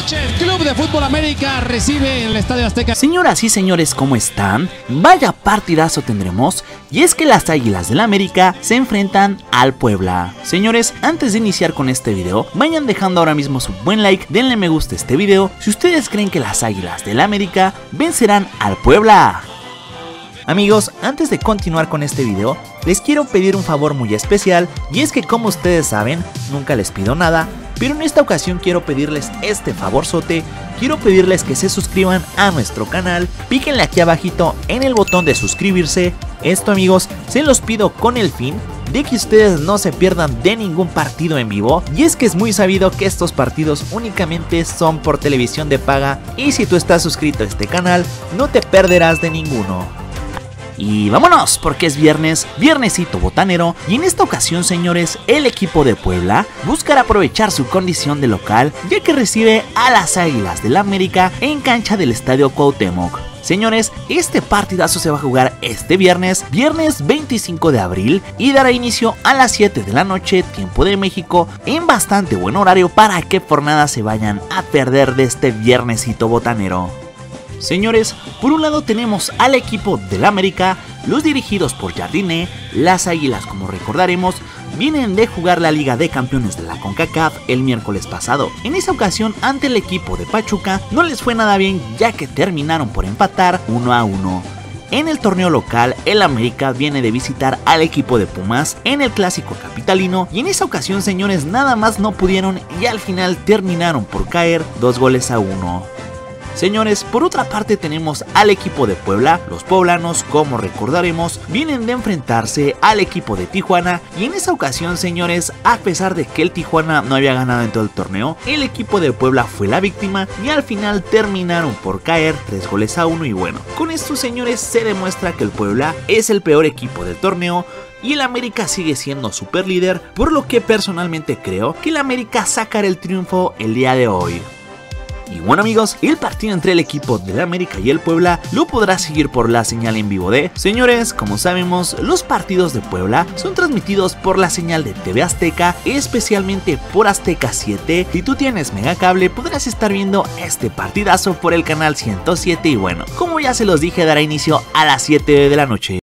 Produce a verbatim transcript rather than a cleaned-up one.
noches. Club de Fútbol América recibe en el Estadio Azteca. Señoras y señores, ¿cómo están? Vaya partidazo tendremos, y es que las Águilas del América se enfrentan al Puebla. Señores, antes de iniciar con este video, vayan dejando ahora mismo su buen like, denle me gusta a este video si ustedes creen que las Águilas del América vencerán al Puebla. Amigos, antes de continuar con este video, les quiero pedir un favor muy especial, y es que como ustedes saben, nunca les pido nada, pero en esta ocasión quiero pedirles este favorzote. Quiero pedirles que se suscriban a nuestro canal, píquenle aquí abajito en el botón de suscribirse. Esto, amigos, se los pido con el fin de que ustedes no se pierdan de ningún partido en vivo, y es que es muy sabido que estos partidos únicamente son por televisión de paga, y si tú estás suscrito a este canal, no te perderás de ninguno. Y vámonos, porque es viernes, viernesito botanero, y en esta ocasión, señores, el equipo de Puebla buscará aprovechar su condición de local, ya que recibe a las Águilas del América en cancha del Estadio Cuauhtémoc. Señores, este partidazo se va a jugar este viernes, viernes veinticinco de abril, y dará inicio a las siete de la noche, tiempo de México, en bastante buen horario para que por nada se vayan a perder de este viernesito botanero. Señores, por un lado tenemos al equipo del América, los dirigidos por Jardine. Las Águilas, como recordaremos, vienen de jugar la Liga de Campeones de la CONCACAF el miércoles pasado. En esa ocasión, ante el equipo de Pachuca, no les fue nada bien, ya que terminaron por empatar uno a uno. En el torneo local, el América viene de visitar al equipo de Pumas en el clásico capitalino, y en esa ocasión, señores, nada más no pudieron y al final terminaron por caer dos goles a uno. Señores, por otra parte tenemos al equipo de Puebla. Los poblanos, como recordaremos, vienen de enfrentarse al equipo de Tijuana, y en esa ocasión, señores, a pesar de que el Tijuana no había ganado en todo el torneo, el equipo de Puebla fue la víctima y al final terminaron por caer tres goles a uno. Y bueno, con esto, señores, se demuestra que el Puebla es el peor equipo del torneo y el América sigue siendo super líder, por lo que personalmente creo que el América sacará el triunfo el día de hoy. Y bueno, amigos, el partido entre el equipo del América y el Puebla lo podrás seguir por la señal en vivo de... Señores, como sabemos, los partidos de Puebla son transmitidos por la señal de T V Azteca, especialmente por Azteca siete. Si tú tienes Megacable, podrás estar viendo este partidazo por el canal ciento siete, y bueno, como ya se los dije, dará inicio a las siete de la noche.